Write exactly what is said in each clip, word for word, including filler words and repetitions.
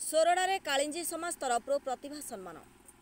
सोरडारे कालिंजी समाज तरफ प्रतिभा सम्मान।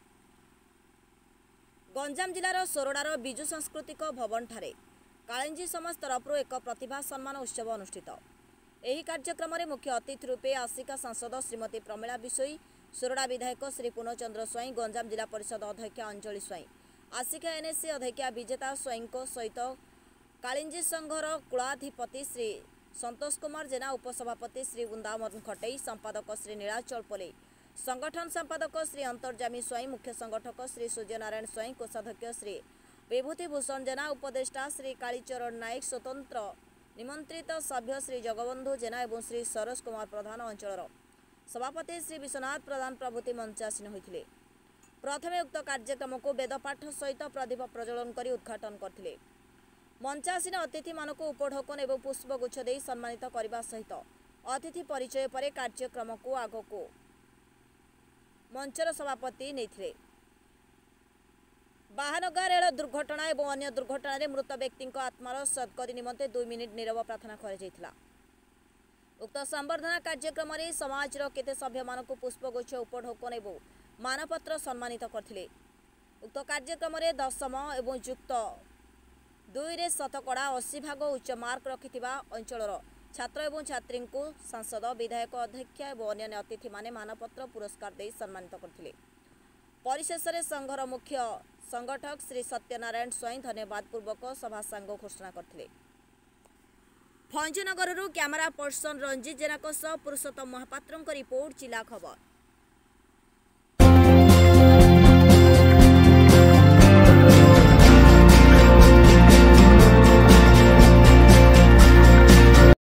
गंजाम जिलार सोरडार बिजु सांस्कृतिक भवन ठारे कालिंजी समाज तरफ एक प्रतिभा सम्मान उत्सव अनुष्ठित। एही कार्यक्रम में मुख्य अतिथि रूपे आसिका सांसद श्रीमती प्रमिला बिशोई, सोरडा विधायक श्री पूर्णचंद्र स्वाई, गंजाम जिला परिषद अध्यक्षा अंजलि स्वाई, आसिका एनएससी अध्यक्षा विजेता स्वाई सहित कालिंजी संघर कुलाधिपति श्री संतोष कुमार जेना, उपसभापति श्री वृंदावन खटई, संपादक श्री नीलाचल पोले, संगठन संपादक श्री अंतर्जामी स्वाई, मुख्य संगठक श्री सूर्यनारायण स्वाई, कोषाध्यक्ष श्री विभूति भूषण जेना, उपदेष्टा श्री कालीचरण नायक, स्वतंत्र निमंत्रित सभ्य श्री जगबंधु जेना एवं श्री सरोज कुमार प्रधान, अंचल सभापति श्री विश्वनाथ प्रधान प्रभृति मंचासीन होते। प्रथमे उक्त कार्यक्रम को वेदपाठ सहित प्रदीप प्रज्वलन कर उद्घाटन करथिले। मंचासीन अतिथि मानक उपढौकन एवं पुष्पगुच्छ दे सम्मानित करने सहित अतिथि परिचय पर कार्यक्रम को आगक मंचर सभापति नहीं। बाहानगा रेल दुर्घटना और अन्य दुर्घटना रे मृत व्यक्ति आत्मार सद्गति निमंते दुई मिनिट नीरव प्रार्थना कर उक्त संबर्धना कार्यक्रम में समाज केते सभ्य मानक पुष्पगुच्छ उपढौकन और मानपत्र सम्मानित करथिले। उक्त कार्यक्रम में दशम एवं युक्त दुई रे शतकड़ा अस्सी भाग उच्च मार्क रखिथिबा अंचलर छात्र एवं छात्री को सांसद, विधायक, अध्यक्ष और अन्य अतिथि माने मानपत्र पुरस्कार दे सम्मानित करथिले। परिशेष में संघर मुख्य संगठक श्री सत्यनारायण स्वाई धन्यवाद पूर्वक सभा सांग घोषणा करथिले। Bhanjanagar camera person Ranjit Jena Purushottam Mahapatra report जिला खबर।